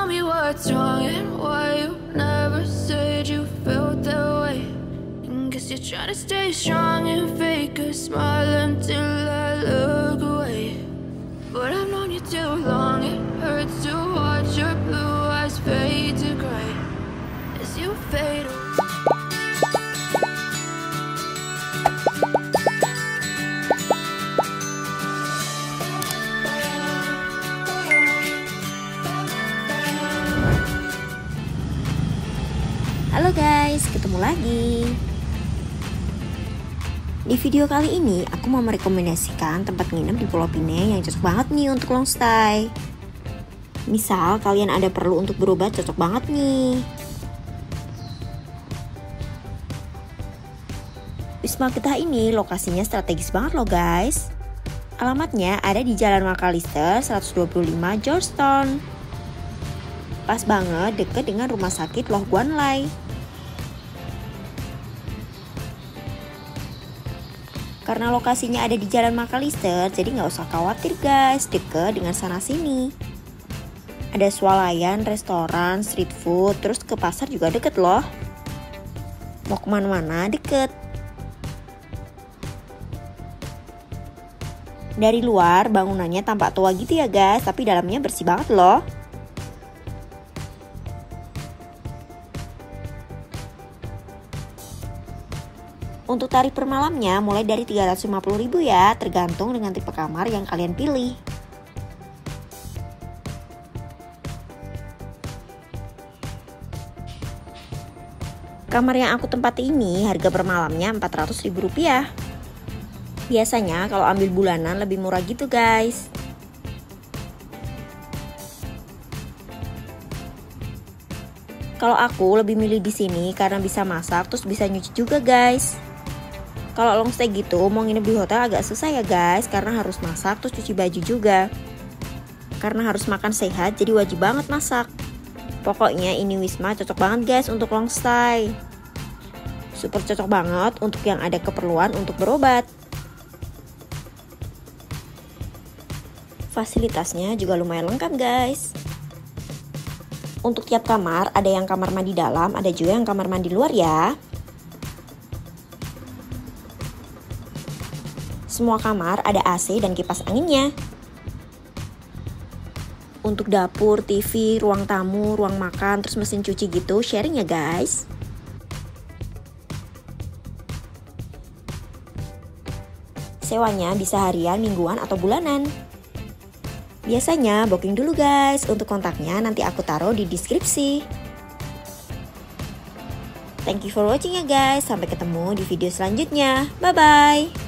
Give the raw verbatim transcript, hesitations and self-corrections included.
tell me what's wrong and why you never said you felt that way. And guess you're trying to stay strong and fake a smile until I look away. But I've known you too long, it hurts to watch your blue eyes fade to gray as you fade away. Halo guys, ketemu lagi. Di video kali ini aku mau merekomendasikan tempat nginep di Pulau Pinang yang cocok banget nih untuk long stay. Misal kalian ada perlu untuk berobat, cocok banget nih. Wisma Getah ini lokasinya strategis banget loh guys. Alamatnya ada di Jalan Macalister seratus dua puluh lima Georgetown. Pas banget deket dengan rumah sakit Loh Guan Lai. Karena lokasinya ada di Jalan Macalister, jadi nggak usah khawatir guys, deket dengan sana sini. Ada swalayan, restoran, street food, terus ke pasar juga deket loh. Mau kemana-mana deket. Dari luar bangunannya tampak tua gitu ya guys, tapi dalamnya bersih banget loh. Untuk tarif per malamnya mulai dari tiga ratus lima puluh ribu ya, tergantung dengan tipe kamar yang kalian pilih. Kamar yang aku tempati ini harga per malamnya empat ratus ribu rupiah. Biasanya kalau ambil bulanan lebih murah gitu guys. Kalau aku lebih milih di sini karena bisa masak terus bisa nyuci juga guys. Kalau long stay gitu mau nginep di hotel agak susah ya guys, karena harus masak terus cuci baju juga. Karena harus makan sehat jadi wajib banget masak. Pokoknya ini Wisma cocok banget guys untuk long stay. Super cocok banget untuk yang ada keperluan untuk berobat. Fasilitasnya juga lumayan lengkap guys. Untuk tiap kamar ada yang kamar mandi dalam, ada juga yang kamar mandi luar ya. Semua kamar ada A C dan kipas anginnya. Untuk dapur, T V, ruang tamu, ruang makan, terus mesin cuci gitu, sharing ya guys. Sewanya bisa harian, mingguan, atau bulanan. Biasanya booking dulu guys, untuk kontaknya nanti aku taruh di deskripsi. Thank you for watching ya guys, sampai ketemu di video selanjutnya. Bye bye.